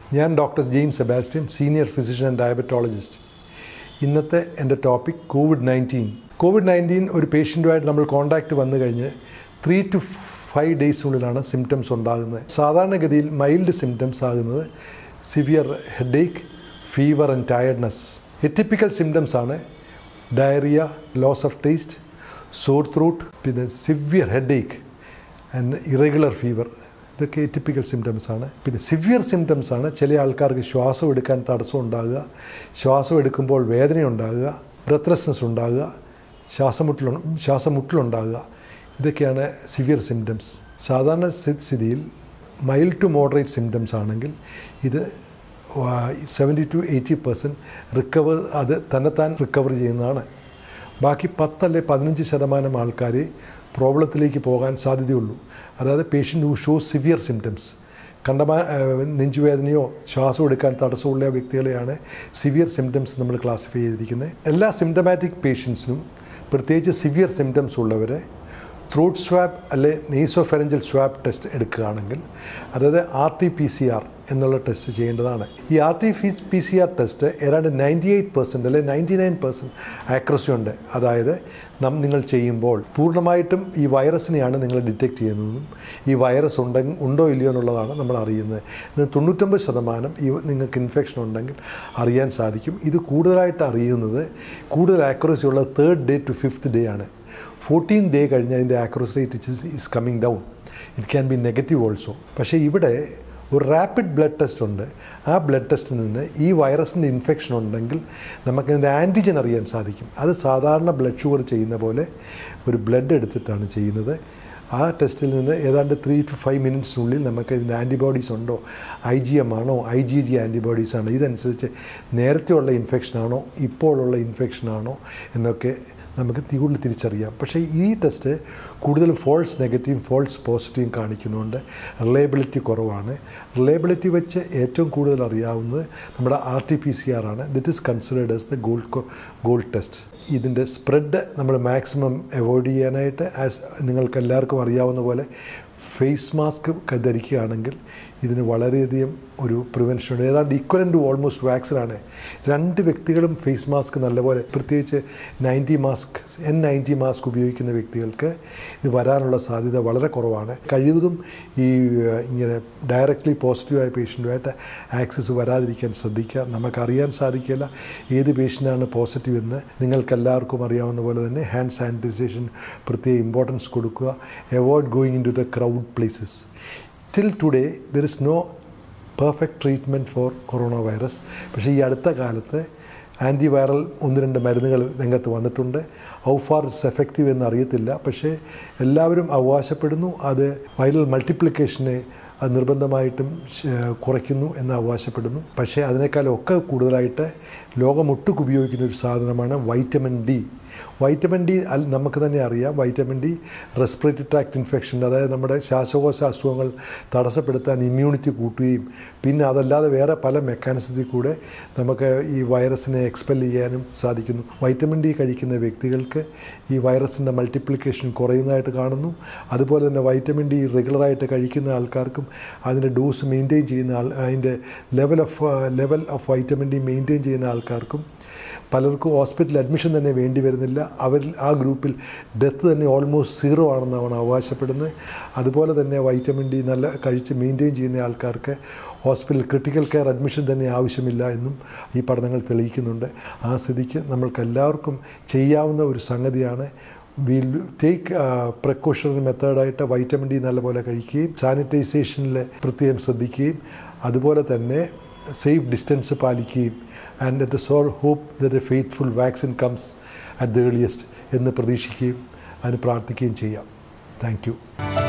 ഞാൻ doctor James Sebastian, senior physician and diabetologist. ഇന്നത്തെ എൻ്റെ ടോപ്പിക് കോവിഡ്-19 ഒരു പേഷ്യൻറ്റുമായിട്ട് നമ്മൾ കോൺടാക്റ്റ് വന്നു കഴിഞ്ഞ് 3 to 5 ഡേയ്സിനുള്ളിലാണ് സിംറ്റംസ് ഉണ്ടാകുന്നത്. സാധാരണഗതിയിൽ മൈൽഡ് സിംറ്റംസ് ആകുന്നത് severe headache, fever and tiredness. Atypical symptoms ആണ് diarrhoea, loss of taste, sore throat, പിന്നെ severe headache and irregular fever. ഇതൊക്കെ എറ്റിപ്പിക്കൽ സിംറ്റംസ് ആണ്. പിന്നെ സിവിയർ സിംറ്റംസ് ആണ് ചില ആൾക്കാർക്ക് ശ്വാസം എടുക്കാൻ തടസ്സം ഉണ്ടാകുക, ശ്വാസം എടുക്കുമ്പോൾ വേദന ഉണ്ടാകുക, ബ്രെത്ത്ലെസ്നെസ് ഉണ്ടാകുക, ശ്വാസമുട്ടലുണ്ടാകുക. ഇതൊക്കെയാണ് സിവിയർ സിംറ്റംസ്. സാധാരണ സ്ഥിതിയിൽ മൈൽഡ് ടു മോഡറേറ്റ് സിംറ്റംസ് ആണെങ്കിൽ ഇത് 70 to 80% അത് തന്നെത്താൻ റിക്കവർ ചെയ്യുന്നതാണ്. ബാക്കി 10 അല്ലെങ്കിൽ 15% ആൾക്കാർ പ്രോബ്ലത്തിലേക്ക് പോകാൻ സാധ്യതയുള്ളൂ. അതായത് patient who shows severe symptoms, നെഞ്ചുവേദനയോ ശ്വാസം എടുക്കാൻ തടസ്സമുള്ള വ്യക്തികളെയാണ് സിവിയർ സിംറ്റംസ് നമ്മൾ ക്ലാസിഫൈ ചെയ്തിരിക്കുന്നത്. എല്ലാ സിംറ്റമാറ്റിക് പേഷ്യൻസിനും, പ്രത്യേകിച്ച് സിവിയർ സിംറ്റംസ് ഉള്ളവരെ ത്രോട്ട് സ്വാബ് അല്ലെ നെയ്സോഫെറഞ്ചൽ സ്വാബ് ടെസ്റ്റ് എടുക്കുകയാണെങ്കിൽ, അതായത് RT-PCR എന്നുള്ള ടെസ്റ്റ് ചെയ്യേണ്ടതാണ്. ഈ RT-PCR ടെസ്റ്റ് ഏതാണ്ട് 98% അല്ലെ 99% ആക്യുറസി ഉണ്ട്. അതായത് നിങ്ങൾ ചെയ്യുമ്പോൾ പൂർണ്ണമായിട്ടും ഈ വൈറസിനെയാണ് നിങ്ങൾ ഡിറ്റക്റ്റ് ചെയ്യുന്നതെന്നും ഈ വൈറസ് ഉണ്ടോ ഇല്ലയോ എന്നുള്ളതാണ് നമ്മൾ അറിയുന്നത്. 99% നിങ്ങൾക്ക് ഇൻഫെക്ഷൻ ഉണ്ടെങ്കിൽ അറിയാൻ സാധിക്കും. ഇത് കൂടുതലായിട്ട് അറിയുന്നത്, കൂടുതൽ ആക്യുറസി ഉള്ളത് 3rd day to 5th day ആണ്. 14th day കഴിഞ്ഞ് അതിൻ്റെ accuracy rate is coming down. It can be negative also. പക്ഷേ ഇവിടെ ഒരു റാപ്പിഡ് ബ്ലഡ് ടെസ്റ്റ് ഉണ്ട്. ആ ബ്ലഡ് ടെസ്റ്റിൽ നിന്ന് ഈ വൈറസിൻ്റെ ഇൻഫെക്ഷൻ ഉണ്ടെങ്കിൽ നമുക്കതിൻ്റെ ആൻറ്റിജൻ അറിയാൻ സാധിക്കും. അത് സാധാരണ ബ്ലഡ് ഷുഗർ ചെയ്യുന്ന പോലെ ഒരു ബ്ലഡ് എടുത്തിട്ടാണ് ചെയ്യുന്നത്. ആ ടെസ്റ്റിൽ നിന്ന് ഏതാണ്ട് 3 to 5 മിനിറ്റ്സിനുള്ളിൽ നമുക്ക് ഇതിൻ്റെ ആൻറ്റിബോഡീസ് ഉണ്ടോ, IgM ആണോ, IgG ആൻറ്റിബോഡീസാണോ, ഇതനുസരിച്ച് നേരത്തെ ഉള്ള ഇൻഫെക്ഷനാണോ ഇപ്പോഴുള്ള ഇൻഫെക്ഷനാണോ എന്നൊക്കെ നമുക്ക് കൂടുതൽ തിരിച്ചറിയാം. പക്ഷേ ഈ ടെസ്റ്റ് കൂടുതൽ ഫോൾസ് നെഗറ്റീവും ഫോൾസ് പോസിറ്റീവും കാണിക്കുന്നുണ്ട്. റിലയബിലിറ്റി കുറവാണ്. റിലയബിലിറ്റി വെച്ച് ഏറ്റവും കൂടുതൽ അറിയാവുന്നത് നമ്മുടെ RT-PCR ആണ്. This is considered as the gold test. ഇതിൻ്റെ സ്പ്രെഡ് നമ്മൾ മാക്സിമം അവോയ്ഡ് ചെയ്യാനായിട്ട്, നിങ്ങൾക്ക് എല്ലാവർക്കും അറിയാവുന്ന പോലെ ഫേസ് മാസ്ക് ധരിക്കുകയാണെങ്കിൽ ഇതിന് വളരെയധികം ഒരു പ്രിവെൻഷൻ, ഏതാണ്ട് ഈക്വലൻ്റ് ടു ഓൾമോസ്റ്റ് വാക്സിനാണ്. 2 വ്യക്തികളും ഫേസ് മാസ്ക് നല്ലപോലെ, പ്രത്യേകിച്ച് N90 മാസ്ക് ഉപയോഗിക്കുന്ന വ്യക്തികൾക്ക് ഇത് വരാനുള്ള സാധ്യത വളരെ കുറവാണ്. കഴിവതും ഇങ്ങനെ ഡയറക്റ്റ്ലി പോസിറ്റീവായ പേഷ്യൻറ്റുമായിട്ട് ആക്സസ് വരാതിരിക്കാൻ ശ്രദ്ധിക്കുക. നമുക്കറിയാൻ സാധിക്കില്ല ഏത് പേഷ്യൻ്റാണ് പോസിറ്റീവ് എന്ന്. നിങ്ങൾക്കെല്ലാവർക്കും അറിയാവുന്ന പോലെ തന്നെ ഹാൻഡ് സാനിറ്റൈസേഷൻ പ്രത്യേക ഇമ്പോർട്ടൻസ് കൊടുക്കുക. Avoid going into the crowd places. Till today, there is no perfect treatment for coronavirus. പക്ഷേ ഈ അടുത്ത കാലത്ത് ആൻറ്റിവൈറൽ 1-2 മരുന്നുകൾ രംഗത്ത് വന്നിട്ടുണ്ട്. ഹൗ ഫാർ ഇറ്റ്സ് എഫക്റ്റീവ് എന്നറിയത്തില്ല. പക്ഷേ എല്ലാവരും അവകാശപ്പെടുന്നു അത് വൈറൽ മൾട്ടിപ്ലിക്കേഷനെ അത് നിർബന്ധമായിട്ടും കുറയ്ക്കുന്നു എന്ന് അവകാശപ്പെടുന്നു. പക്ഷേ അതിനേക്കാളൊക്കെ കൂടുതലായിട്ട് ലോകമൊട്ടുക്ക് ഉപയോഗിക്കുന്ന ഒരു സാധനമാണ് വൈറ്റമിൻ ഡി. വൈറ്റമിൻ ഡി നമുക്ക് തന്നെ അറിയാം. Vitamin D respiratory tract infection, അതായത് നമ്മുടെ ശ്വാസകോശ അസുഖങ്ങൾ തടസ്സപ്പെടുത്താൻ ഇമ്മ്യൂണിറ്റി കൂട്ടുകയും പിന്നെ അതല്ലാതെ വേറെ പല മെക്കാനിസത്തിൽ കൂടെ നമുക്ക് ഈ വൈറസിനെ എക്സ്പെൽ ചെയ്യാനും സാധിക്കുന്നു. വൈറ്റമിൻ ഡി കഴിക്കുന്ന വ്യക്തികൾക്ക് ഈ വൈറസിൻ്റെ മൾട്ടിപ്ലിക്കേഷൻ കുറയുന്നതായിട്ട് കാണുന്നു. അതുപോലെ തന്നെ വൈറ്റമിൻ ഡി റെഗുലറായിട്ട് കഴിക്കുന്ന ആൾക്കാർക്കും അതിൻ്റെ ഡോസ് മെയിൻറ്റെയിൻ ചെയ്യുന്ന അതിൻ്റെ level of vitamin D maintain ചെയ്യുന്ന ആൾക്കാർക്കും പലർക്കും ഹോസ്പിറ്റൽ അഡ്മിഷൻ തന്നെ വേണ്ടി വരുന്നില്ല. ആ ഗ്രൂപ്പിൽ ഡെത്ത് തന്നെ ഓൾമോസ്റ്റ് 0 ആണെന്നാണ് അവകാശപ്പെടുന്നത്. അതുപോലെ തന്നെ വൈറ്റമിൻ ഡി നല്ല കഴിച്ച് മെയിൻറ്റെയിൻ ചെയ്യുന്ന ആൾക്കാർക്ക് ഹോസ്പിറ്റൽ ക്രിട്ടിക്കൽ കെയർ അഡ്മിഷൻ തന്നെ ആവശ്യമില്ല എന്നും ഈ പഠനങ്ങൾ തെളിയിക്കുന്നുണ്ട്. ആ സ്ഥിതിക്ക് നമ്മൾക്കെല്ലാവർക്കും ചെയ്യാവുന്ന ഒരു സംഗതിയാണ് വിൽ ടേക്ക് പ്രിക്കോഷണറി മെത്തേഡായിട്ട് വൈറ്റമിൻ ഡി നല്ലപോലെ കഴിക്കുകയും സാനിറ്റൈസേഷനിൽ പ്രത്യേകം ശ്രദ്ധിക്കുകയും അതുപോലെ തന്നെ സേഫ് ഡിസ്റ്റൻസ് പാലിക്കുകയും and let us all hope that a faithful vaccine comes at the earliest എന്ന് പ്രതീക്ഷിക്കുകയും അതിന് പ്രാർത്ഥിക്കുകയും ചെയ്യാം. Thank U.